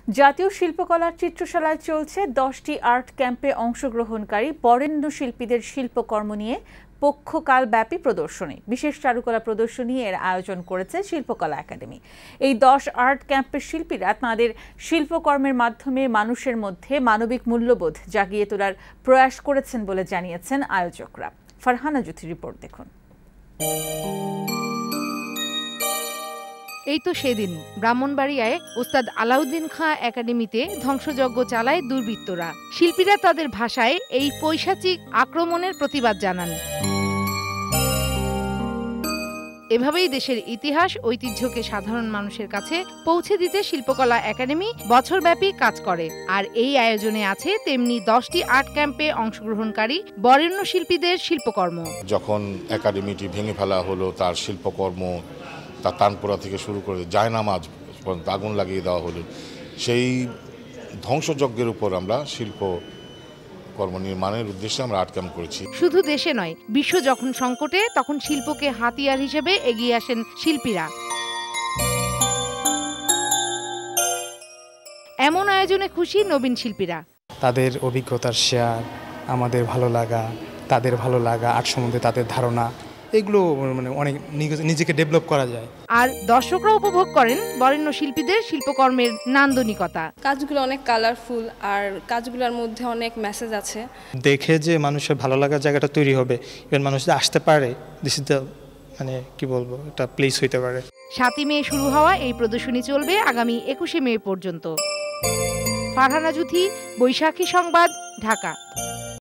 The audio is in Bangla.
জাতীয় শিল্পকলার চিত্রশালায় চলছে 10টি আর্ট ক্যাম্পে অংশগ্রহণকারী বরেণ্য শিল্পীদের শিল্পকর্ম নিয়ে পক্ষকালব্যাপী প্রদর্শনী। বিশেষ চারুকলা প্রদর্শনী এর আয়োজন করেছে শিল্পকলা একাডেমি। এই 10 আর্ট ক্যাম্পের শিল্পীরা তাঁদের শিল্পকর্মের মাধ্যমে মানুষের মধ্যে মানবিক মূল্যবোধ জাগিয়ে তোলার প্রয়াস করেছেন বলে জানিয়েছেন আয়োজকরা। ফারহানা জুথির রিপোর্ট দেখুন। এই তো সেদিন ব্রাহ্মণবাড়িয়ায় ওস্তাদ আলাউদ্দিন খাঁ একাডেমিতে ধ্বংসযজ্ঞ চালায় দুর্বৃত্তরা। শিল্পীরা তাদের ভাষায় এই পৈশাচিক আক্রমণের প্রতিবাদ জানান। এভাবেই দেশের ইতিহাস ঐতিহ্যকে সাধারণ মানুষের কাছে পৌঁছে দিতে শিল্পকলা একাডেমি বছরব্যাপী কাজ করে। আর এই আয়োজনে আছে তেমনি 10টি আর্ট ক্যাম্পে অংশগ্রহণকারী বরেণ্য শিল্পীদের শিল্পকর্ম। যখন একাডেমিটি ভেঙে ফেলা হলো, তার শিল্পকর্ম, তার তানপুরা থেকে শুরু করে জায়নামাজ পর্যন্ত আগুন লাগিয়ে দেওয়া হলো, সেই ধ্বংসযজ্ঞের উপর আমরা শিল্পকর্ম নির্মাণের উদ্দেশ্যে আমরা আর্ট ক্যাম্প করেছি। শুধু দেশে নয়, বিশ্ব যখন সংকটে তখন শিল্পকে হাতিয়ার হিসেবে এগিয়ে আসেন শিল্পীরা। এমন আয়োজনে খুশি নবীন শিল্পীরা। তাদের অভিজ্ঞতার শেয়ার, আমাদের ভালো লাগা, তাদের ভালো লাগা, আর্ট সম্বন্ধে তাদের ধারণা, এগুলো অনেক নিজেকে ডেভেলপ করা যায়। আর দর্শকরা উপভোগ করেন বরেণ্য শিল্পীদের শিল্পকর্মের নান্দনিকতা। কাজগুলো অনেক কালারফুল আর কাজগুলোর মধ্যে অনেক মেসেজ আছে। দেখে যে মানুষের ভালো লাগার জায়গাটা তৈরি হবে, ইভেন মানুষ যে আসতে পারে, দিস ইজ দ্য কি বলবো, এটা প্লেস হইতে পারে। 7 মে শুরু হওয়া এই প্রদর্শনী চলবে আগামী 21 মে পর্যন্ত। ফারহানা জুথি, বৈশাখী সংবাদ, ঢাকা।